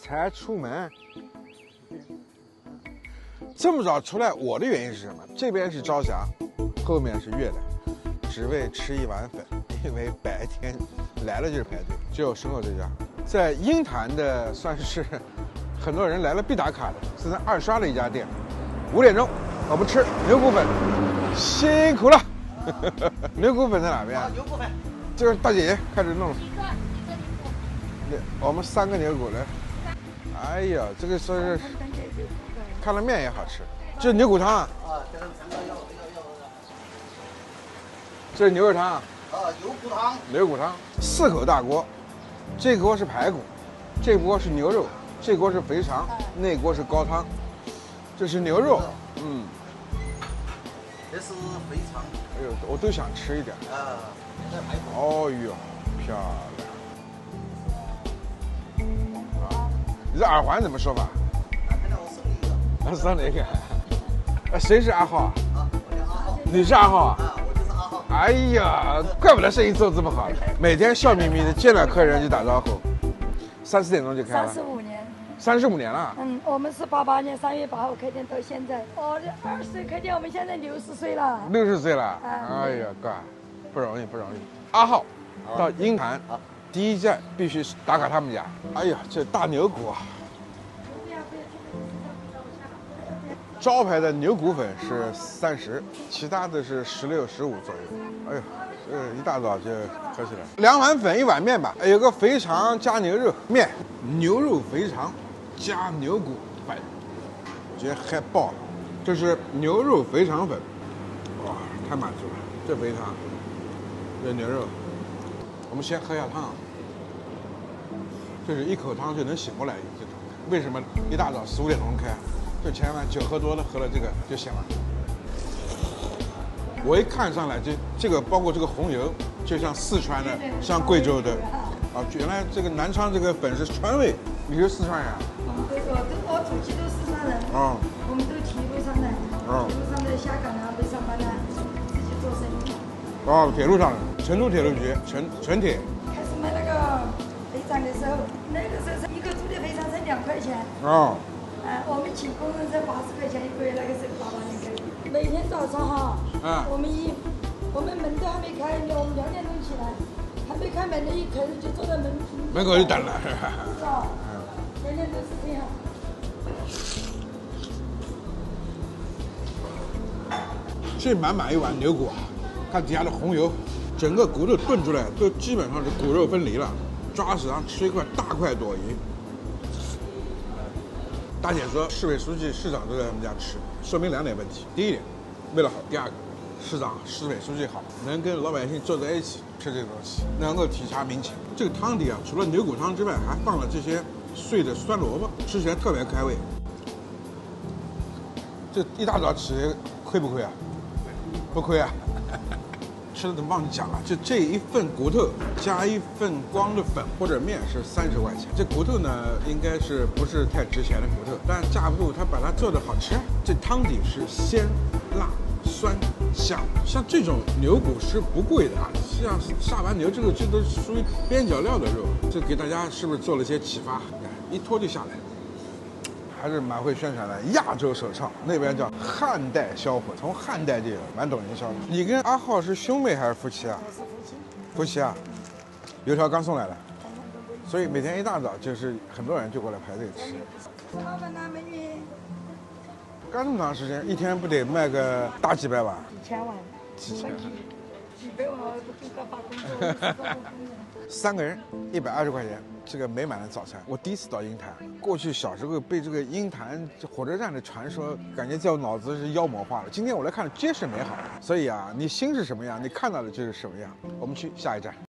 才出门，这么早出来，我的原因是什么？这边是朝霞，后面是月亮，只为吃一碗粉，因为白天来了就是排队。只有身后这家，在鹰潭的算是很多人来了必打卡的，是在2刷的一家店。5点钟，我们吃牛骨粉，辛苦了。牛骨粉在哪边？ 牛骨粉， 就是大姐姐开始弄。我们3个牛骨的。哎呀，这个说是看了面也好吃。这是牛骨汤啊。这是牛肉汤啊。 牛骨汤。 牛骨汤，4口大锅，这锅是排骨，这锅是牛肉，这锅是肥肠，那锅是高汤。这是牛肉， 这是肥肠。 哎呦，我都想吃一点。 这排骨。 哦呦，漂亮！你这耳环怎么说法？ 我送你一个。 送你一个。谁是阿浩啊？ 我叫阿浩。 你是阿浩啊？ 我就是阿浩。 哎呀，怪不得生意做这么好，每天笑眯眯的，见了客人就打招呼。3、4点钟就开了。 35年。 35年了。 我们是88年3月8号开店到现在。20岁开店，我们现在60岁了。 60岁了。哎呀，哥，不容易不容易。阿浩，到鹰潭，第一站必须打卡他们家。哎呀，这大牛骨啊！招牌的牛骨粉是30，其他的是16、15左右。哎呦，这一大早就喝起来。2碗粉1碗面吧，有个肥肠加牛肉面，牛肉肥肠加牛骨粉，直接嗨爆了。这是牛肉肥肠粉，哇，太满足了。这肥肠，这牛肉，我们先喝一下汤。这是一口汤就能醒过来这种。为什么一大早4、5点钟开？就千万酒喝多了，喝了这个就行了。我一看上来，这个包括这个红油，就像四川的，像贵州的，原来这个南昌这个粉是川味。你是四川人？ 我祖籍都四川人。我们都铁路上的，铁路上的下岗啊，没上班啊，自己做生意。 铁路上的，成都铁路局，成铁。 开始卖那个肥肠的时候，那个时候是1个猪的肥肠才2块钱。我们请工人才80块钱1个月，那个时候88年开的。每天早上哈，我们门都还没开，我们2点钟起来，还没开门的一开始就坐在门口就等了。 是吧？天天都是这样。 这满满一碗牛骨啊，看底下的红油，整个骨头炖出来都基本上是骨肉分离了，抓手上吃一块大快朵颐。大姐说，市委书记、市长都在他们家吃，说明2点问题：第一点，为了好；第二个，市长、市委书记好，能跟老百姓坐在一起吃这个东西，能够体察民情。这个汤底啊，除了牛骨汤之外，还放了这些碎的酸萝卜，吃起来特别开胃。这一大早起亏不亏啊？不亏啊！吃的都忘记讲了，就这一份骨头加一份光的粉或者面是30块钱。这骨头呢，应该是不是太值钱的骨头，但架不住它把它做的好吃。这汤底是鲜、辣、酸、香，像这种牛骨是不贵的啊，像下完牛这都属于边角料的肉，这给大家是不是做了些启发？一拖就下来。还是蛮会宣传的，亚洲首创，那边叫汉代销魂，从汉代就有，蛮懂营销的。你跟阿浩是兄妹还是夫妻啊？ 我是夫妻。 夫妻啊，油条刚送来了，所以每天一大早就是很多人就过来排队吃。 老板呐，美女。 干这么长时间，一天不得卖个大几百碗？ 几千碗。 几千。 几百碗我都够发工作。 3个人120块钱，这个美满的早餐。我第一次到鹰潭，过去小时候被这个鹰潭火车站的传说，感觉在我脑子是妖魔化了。今天我来看，皆是美好。所以啊，你心是什么样，你看到的就是什么样。我们去下一站。